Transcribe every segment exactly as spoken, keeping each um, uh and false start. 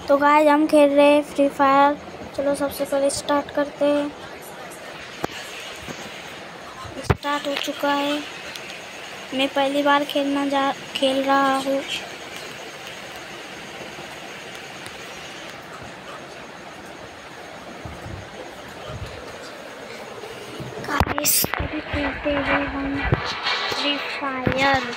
तो गाइस हम खेल रहे हैं फ्री फायर। चलो सबसे पहले स्टार्ट करते हैं। स्टार्ट हो चुका है। मैं पहली बार खेलना जा खेल रहा हूँ। गाइस अभी खेलते हैं हम फ्री फायर।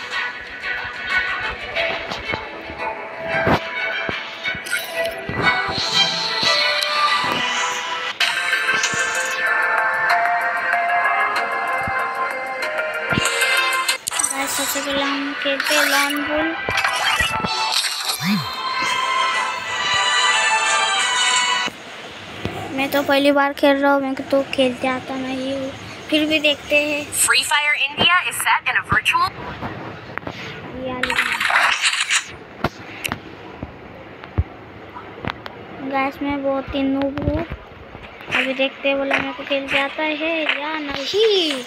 सबसे पहले हम खेलते हैं लॉन बुल। मैं तो पहली बार खेल रहा हूँ, मेरे को तो खेलते आता नहीं हूँ, फिर भी देखते हैं। Free Fire India is set in a virtual. Guys मैं बहुत ही नूब हूँ। अभी देखते हैं बोला मेरे को खेलते आता है या नहीं।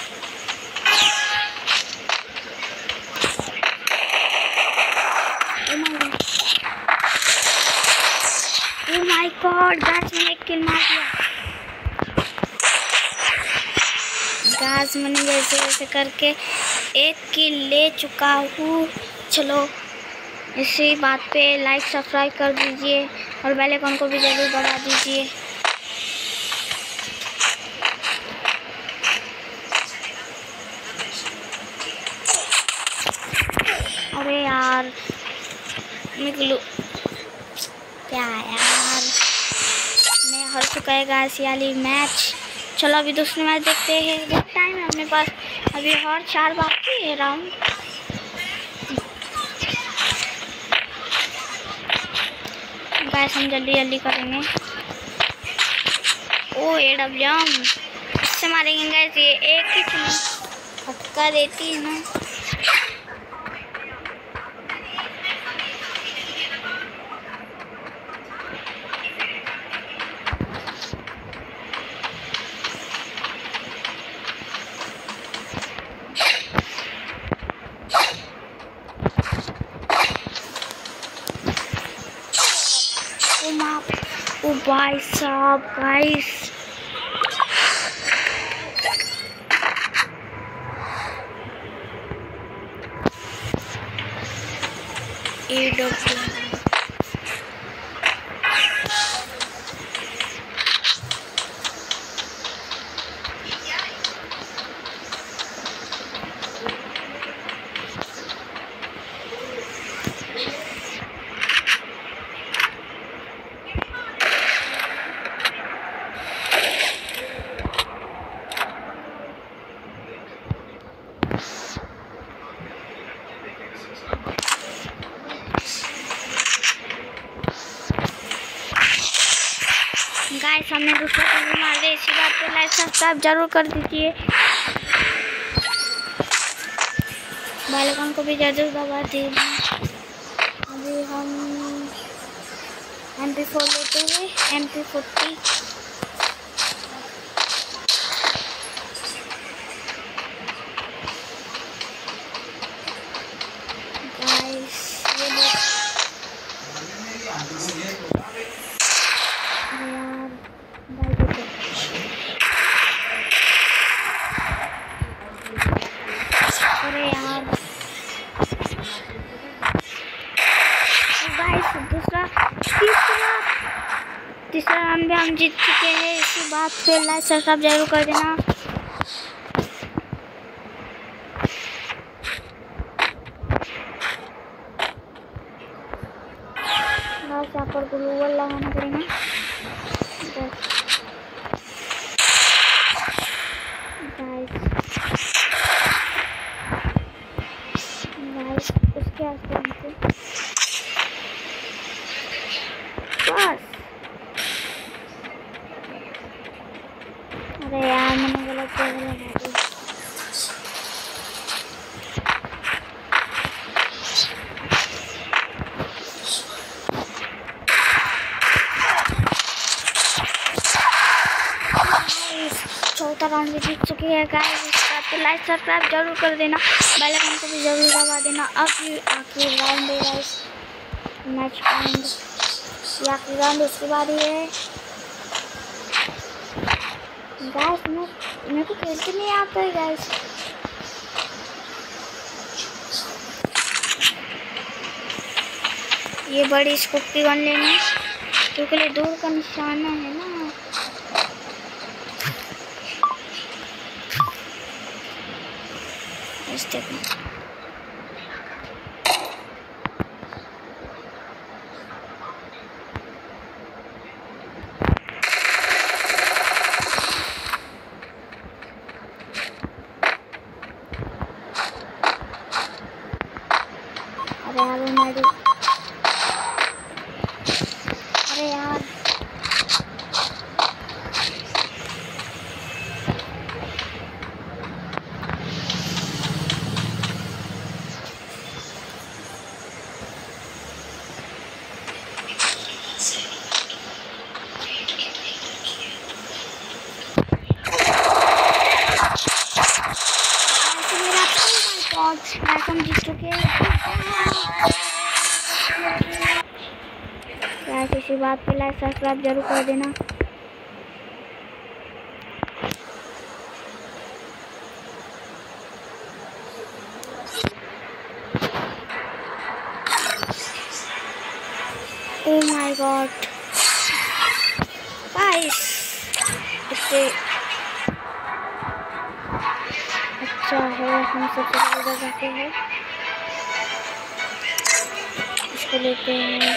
Oh my God, गाइस मैंने एक किल मार दिया। गाइस मैंने वैसे वैसे करके एक किल ले चुका हूँ। चलो इसी बात पे लाइक सब्सक्राइब कर दीजिए और बेल आइकन को भी जरूर दबा दीजिए। अरे यार निकलू क्या यार, मैं हार चुका है गाइस याली मैच। चलो अभी दूसरी मैच देखते हैं। बहुत टाइम है अपने पास, अभी और चार बाकी है राउंड। गाइस हम जल्दी जल्दी करेंगे। ओ ए डब्ल्यू एम इससे मारेंगे गाइस। ये एक ही फटका देती है ना। ओ भाई साहब गाइस ए डब्ल्यू गाइस हमने दूसरा टीम मार दिया। इसी बात पे लाइक सब्सक्राइब जरूर कर दीजिए, बेल आइकन को भी जरूर दबा दीजिए। अभी हम एम पी फोर लेते हैं, एम पी फोर्टी। गाइस ये अरे यार गाइस दूसरा तीसरा तीसरा राउंड भी हम जीत चुके हैं। इसी बात पे लाइक सब्सक्राइब जरूर कर देना। बस यहाँ पर ग्लूवल लगाना पड़ेगा। गाइस उसके आसपास बस। अरे यार मैंने गलत जगह लगा दी। चौथा राउंड भी जीत चुकी है गाइस। इसका तो लाइक सब्सक्राइब जरूर कर देना, बेल आइकन को भी जरूर दबा देना। अब ये आखिरी राउंड है गाइस, मैच पॉइंट या की राउंड उसके बाद ये गाइस मैं मेरे को खेलते नहीं आता है गाइस। ये बड़ी स्कोप की गन लेनी क्योंकि ये दूर का निशाना है ना। इस देखो अरे यार मेरी अरे यार मैच हम जीत चुके हैं। गाइस इसी बात पे लाइक सब्सक्राइब जरूर कर देना। ओह माय गॉड गाइस इतने अच्छा है। हम सबसे पहले जाते हैं इसको लेते हैं।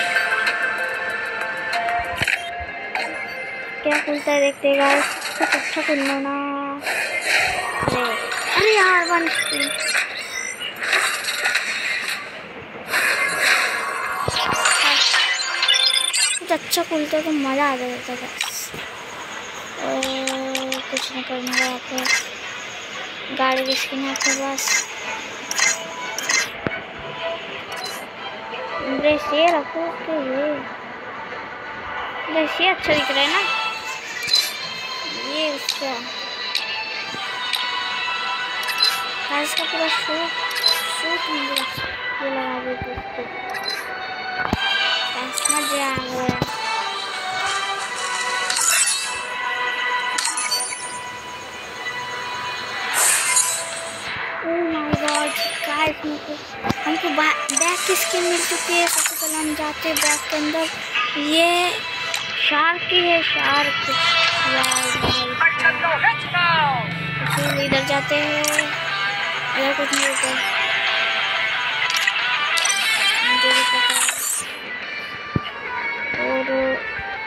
क्या खुलता है देखते हैं गाइस। कुछ अच्छा खुलना ना। अरे अरे यार वन स्क्रीन कुछ अच्छा खुलता है तो मज़ा आ जाता था। कुछ नहीं करने का आपको गाड़ी की स्किन है आपके पास। ड्रेस ये रखो के ये ड्रेस ये अच्छा दिख रहा है ना। ये उसका इसका पूरा सूट सूट मुझे ये लगा देते इसको मजा आ गया। गाइस हमको बैग की स्किन मिल चुकी है। सबसे पहले हम जाते हैं बैग के अंदर। ये शार्क की है शार्क यार। इधर जाते हैं इधर कुछ नहीं होता मुझे भी पता है। और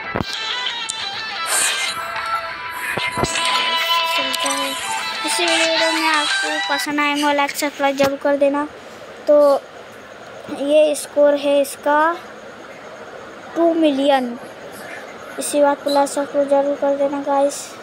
चलता है। इसी वीडियो में आपको पसंद आएगा लाइक सब्सक्राइब जरूर कर देना। तो ये स्कोर है इसका टू मिलियन। इसी बात को लाइक सब्सक्राइब जरूर कर देना गाइस।